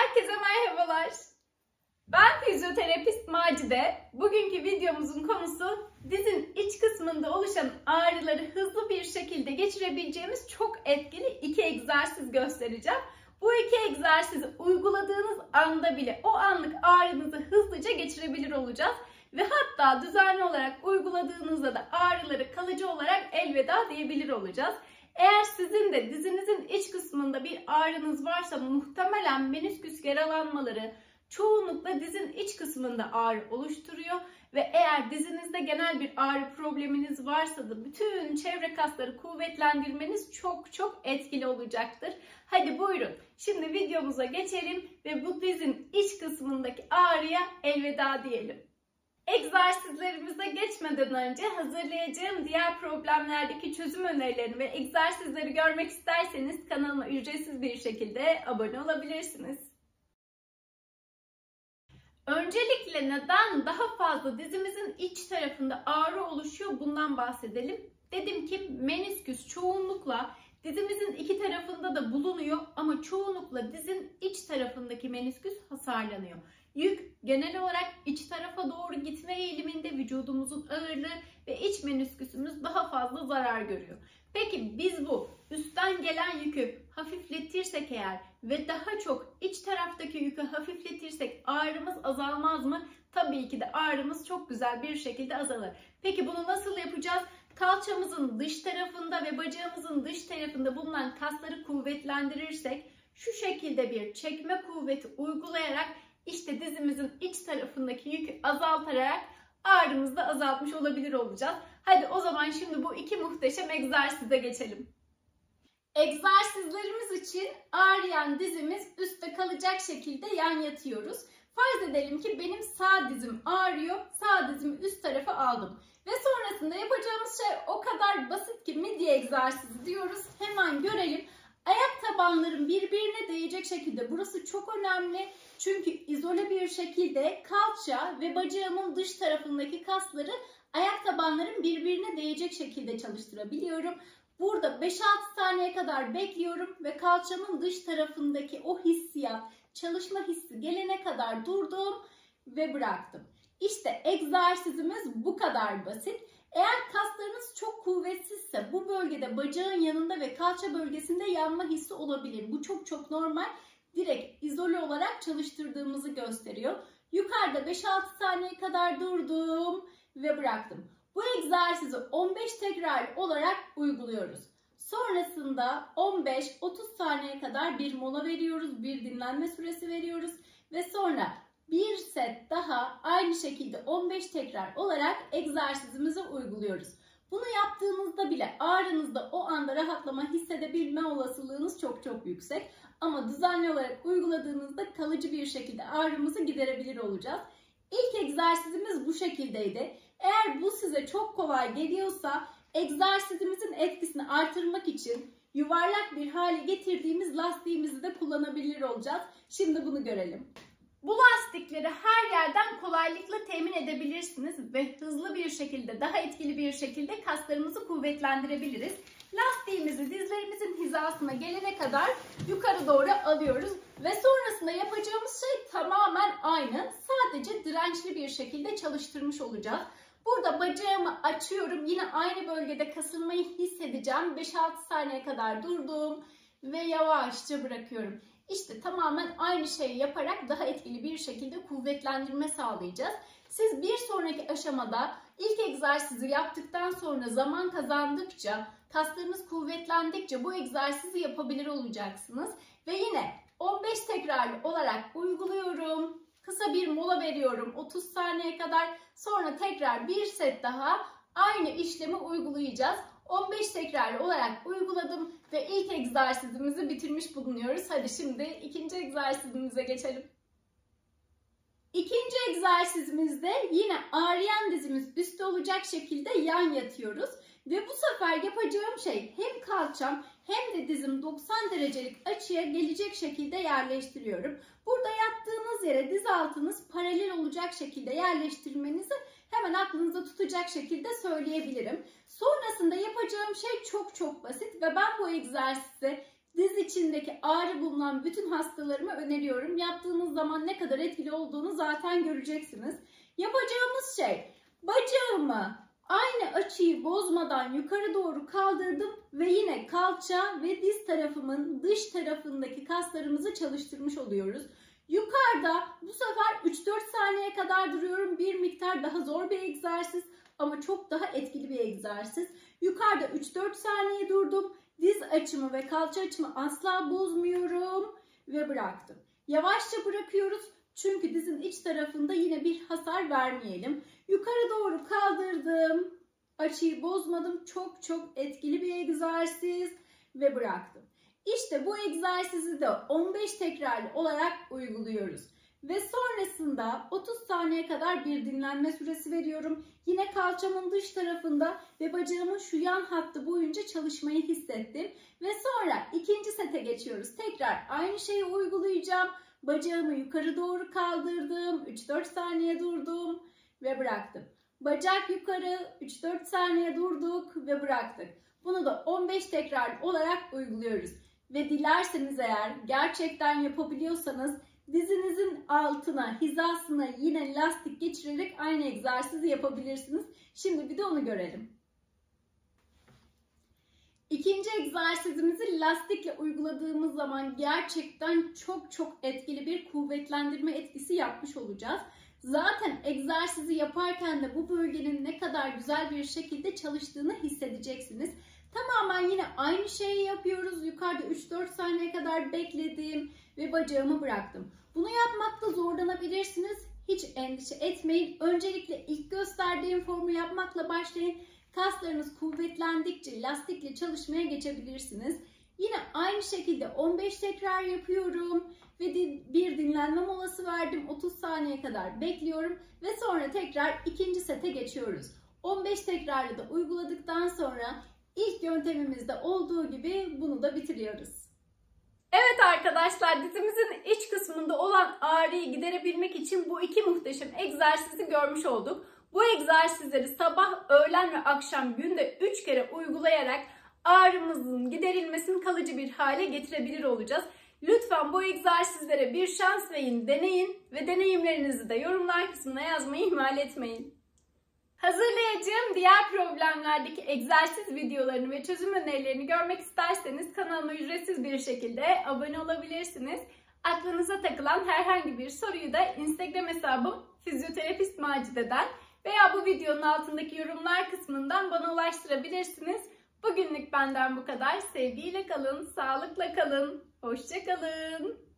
Herkese merhabalar. Ben fizyoterapist Macide. Bugünkü videomuzun konusu dizin iç kısmında oluşan ağrıları hızlı bir şekilde geçirebileceğimiz çok etkili 2 egzersiz göstereceğim. Bu 2 egzersizi uyguladığınız anda bile o anlık ağrınızı hızlıca geçirebilir olacağız. Ve hatta düzenli olarak uyguladığınızda da ağrıları kalıcı olarak elveda diyebilir olacağız. Eğer sizin de dizinizin iç kısmında bir ağrınız varsa muhtemelen menisküs yaralanmaları çoğunlukla dizin iç kısmında ağrı oluşturuyor. Ve eğer dizinizde genel bir ağrı probleminiz varsa da bütün çevre kasları kuvvetlendirmeniz çok etkili olacaktır. Hadi buyurun şimdi videomuza geçelim ve bu dizin iç kısmındaki ağrıya elveda diyelim. Egzersizlerimize geçmeden önce hazırlayacağım diğer problemlerdeki çözüm önerilerini ve egzersizleri görmek isterseniz kanalıma ücretsiz bir şekilde abone olabilirsiniz. Öncelikle neden daha fazla dizimizin iç tarafında ağrı oluşuyor bundan bahsedelim. Dedim ki menisküs çoğunlukla dizimizin iki tarafında da bulunuyor ama çoğunlukla dizin iç tarafındaki menisküs hasarlanıyor. Yük genel olarak iç tarafa doğru gitme eğiliminde vücudumuzun ağırlığı ve iç menisküsümüz daha fazla zarar görüyor. Peki biz bu üstten gelen yükü hafifletirsek eğer ve daha çok iç taraftaki yükü hafifletirsek ağrımız azalmaz mı? Tabii ki de ağrımız çok güzel bir şekilde azalır. Peki bunu nasıl yapacağız? Kalçamızın dış tarafında ve bacağımızın dış tarafında bulunan kasları kuvvetlendirirsek şu şekilde bir çekme kuvveti uygulayarak işte dizimizin iç tarafındaki yükü azaltarak ağrımızı da azaltmış olabilir olacağız. Hadi o zaman şimdi bu iki muhteşem egzersize geçelim. Egzersizlerimiz için ağrıyan dizimiz üstte kalacak şekilde yan yatıyoruz. Farz edelim ki benim sağ dizim ağrıyor. Sağ dizimi üst tarafa aldım. Ve sonrasında yapacağımız şey o kadar basit ki midye egzersizi diyoruz. Hemen görelim. Ayak tabanlarım birbirine değecek şekilde. Burası çok önemli. Çünkü izole bir şekilde kalça ve bacağımın dış tarafındaki kasları ayak tabanlarım birbirine değecek şekilde çalıştırabiliyorum. Burada 5-6 saniye kadar bekliyorum ve kalçamın dış tarafındaki o hissiyat, çalışma hissi gelene kadar durdum ve bıraktım. İşte egzersizimiz bu kadar basit. Eğer kaslarınız çok kuvvetsizse bu bölgede bacağın yanında ve kalça bölgesinde yanma hissi olabilir. Bu çok normal. Direkt izole olarak çalıştırdığımızı gösteriyor. Yukarıda 5-6 saniye kadar durdum ve bıraktım. Bu egzersizi 15 tekrar olarak uyguluyoruz. Sonrasında 15-30 saniye kadar bir mola veriyoruz, bir dinlenme süresi veriyoruz ve sonra bir set daha aynı şekilde 15 tekrar olarak egzersizimizi uyguluyoruz. Bunu yaptığınızda bile ağrınızda o anda rahatlama hissedebilme olasılığınız çok yüksek. Ama düzenli olarak uyguladığınızda kalıcı bir şekilde ağrımızı giderebilir olacağız. İlk egzersizimiz bu şekildeydi. Eğer bu size çok kolay geliyorsa egzersizimizin etkisini artırmak için yuvarlak bir hale getirdiğimiz lastiğimizi de kullanabilir olacağız. Şimdi bunu görelim. Bu lastikleri her yerden kolaylıkla temin edebilirsiniz ve hızlı bir şekilde, daha etkili bir şekilde kaslarımızı kuvvetlendirebiliriz. Lastiğimizi dizlerimizin hizasına gelene kadar yukarı doğru alıyoruz ve sonrasında yapacağımız şey tamamen aynı. Sadece dirençli bir şekilde çalıştırmış olacağız. Burada bacağımı açıyorum. Yine aynı bölgede kasılmayı hissedeceğim. 5-6 saniye kadar durdum ve yavaşça bırakıyorum. İşte tamamen aynı şeyi yaparak daha etkili bir şekilde kuvvetlendirme sağlayacağız. Siz bir sonraki aşamada ilk egzersizi yaptıktan sonra zaman kazandıkça, kaslarınız kuvvetlendikçe bu egzersizi yapabilir olacaksınız. Ve yine 15 tekrarlı olarak uyguluyorum. Kısa bir mola veriyorum 30 saniye kadar. Sonra tekrar bir set daha aynı işlemi uygulayacağız. 15 tekrarlı olarak uyguladım ve ilk egzersizimizi bitirmiş bulunuyoruz. Hadi şimdi ikinci egzersizimize geçelim. İkinci egzersizimizde yine ağrıyan dizimiz üstte olacak şekilde yan yatıyoruz. Ve bu sefer yapacağım şey hem kalçam hem de dizim 90 derecelik açıya gelecek şekilde yerleştiriyorum. Burada yattığınız yere diz altınız paralel olacak şekilde yerleştirmenizi hemen aklınızda tutacak şekilde söyleyebilirim. Sonrasında yapacağım şey çok basit ve ben bu egzersizi Diz içindeki ağrı bulunan bütün hastalarıma öneriyorum. Yaptığınız zaman ne kadar etkili olduğunu zaten göreceksiniz. Yapacağımız şey, bacağımı aynı açıyı bozmadan yukarı doğru kaldırdım ve yine kalça ve diz tarafımın dış tarafındaki kaslarımızı çalıştırmış oluyoruz. Yukarıda bu sefer 3-4 saniye kadar duruyorum. Bir miktar daha zor bir egzersiz ama çok daha etkili bir egzersiz. Yukarıda 3-4 saniye durdum. Diz açımı ve kalça açımı asla bozmuyorum ve bıraktım. Yavaşça bırakıyoruz çünkü dizin iç tarafında yine bir hasar vermeyelim. Yukarı doğru kaldırdım. Açıyı bozmadım. Çok etkili bir egzersiz ve bıraktım. İşte bu egzersizi de 15 tekrarlı olarak uyguluyoruz. Ve sonrasında 30 saniye kadar bir dinlenme süresi veriyorum. Yine kalçamın dış tarafında ve bacağımın şu yan hattı boyunca çalışmayı hissettim. Ve sonra ikinci sete geçiyoruz. Tekrar aynı şeyi uygulayacağım. Bacağımı yukarı doğru kaldırdım. 3-4 saniye durdum ve bıraktım. Bacak yukarı 3-4 saniye durduk ve bıraktık. Bunu da 15 tekrar olarak uyguluyoruz. Ve dilerseniz eğer gerçekten yapabiliyorsanız dizinizin altına, hizasına yine lastik geçirerek aynı egzersizi yapabilirsiniz. Şimdi bir de onu görelim. İkinci egzersizimizi lastikle uyguladığımız zaman gerçekten çok etkili bir kuvvetlendirme etkisi yapmış olacağız. Zaten egzersizi yaparken de bu bölgenin ne kadar güzel bir şekilde çalıştığını hissedeceksiniz. Tamamen yine aynı şeyi yapıyoruz. Yukarıda 3-4 saniye kadar bekledim ve bacağımı bıraktım. Bunu yapmakta zorlanabilirsiniz. Hiç endişe etmeyin. Öncelikle ilk gösterdiğim formu yapmakla başlayın. Kaslarınız kuvvetlendikçe lastikle çalışmaya geçebilirsiniz. Yine aynı şekilde 15 tekrar yapıyorum ve bir dinlenme molası verdim. 30 saniye kadar bekliyorum ve sonra tekrar ikinci sete geçiyoruz. 15 tekrarlı da uyguladıktan sonra ilk yöntemimizde olduğu gibi bunu da bitiriyoruz. Evet arkadaşlar, dizimizin iç kısmında olan ağrıyı giderebilmek için bu iki muhteşem egzersizi görmüş olduk. Bu egzersizleri sabah, öğlen ve akşam günde 3 kere uygulayarak ağrımızın giderilmesini kalıcı bir hale getirebilir olacağız. Lütfen bu egzersizlere bir şans verin, deneyin ve deneyimlerinizi de yorumlar kısmına yazmayı ihmal etmeyin. Hazırlayacağım diğer problemlerdeki egzersiz videolarını ve çözüm önerilerini görmek isterseniz kanalıma ücretsiz bir şekilde abone olabilirsiniz. Aklınıza takılan herhangi bir soruyu da Instagram hesabım Fizyoterapist Macide'den veya bu videonun altındaki yorumlar kısmından bana ulaştırabilirsiniz. Bugünlük benden bu kadar. Sevgiyle kalın, sağlıkla kalın, hoşça kalın.